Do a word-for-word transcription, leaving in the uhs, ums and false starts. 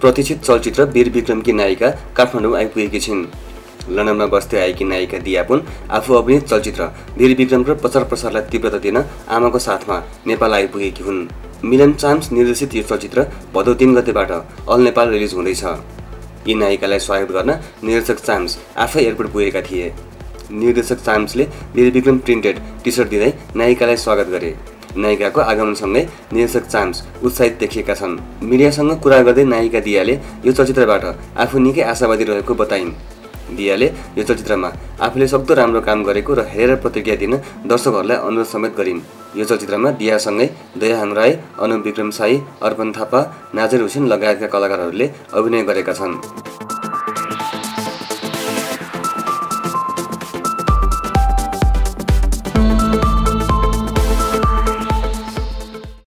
प्रतीक्षित चलचित्र वीर विक्रमकी नायिका काठमाडौँ आइपुगेकी छिन्। लन्डनमा बस्दै आएकी नायिका दिया पुन आफू अभिनीत चलचित्र वीर विक्रम र प्रचार प्रसारलाई तीव्रता दिन आमाको साथमा नेपाल आइपुगेकी हुन्। मिलन चाम्स निर्देशित यो चलचित्र भदौ तीन गतेबाट अल नेपाल रिलिज हुँदैछ। यी नायिकालाई स्वागत गर्न निर्देशक चाम्स आफै एयरपोर्ट पुगेका थिए। निर्देशक Chamsle Vir Vikram printed T shirt दिँदै नायिकालाई स्वागत गरे। नायिकाको आगमनसँगै निर्देशक चाम्स उत्साहित देखिएका छन्। मिडियासँग कुरा गर्दै नायिका दियाले यो चलचित्रबाट आफू निकै आशावादी रहेको बताइन्। दियाले यो चलचित्रमा आफूले सक्दो राम्रो काम गरेको र हेरेर प्रतिक्रिया दिन दर्शकहरूलाई अनुरोध समेत गरिन्। यो चलचित्रमा दियासँगै दयाहाङ राई, अनुप विक्रम साई, अर्पण थापा, नाजिर हुसैन लगायतका कलाकारहरूले अभिनय गरेका छन्।